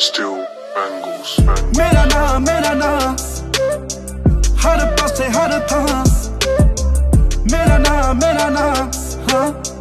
Still bangles. मेरा नाम हर पासे हर थां मेरा नाम हाँ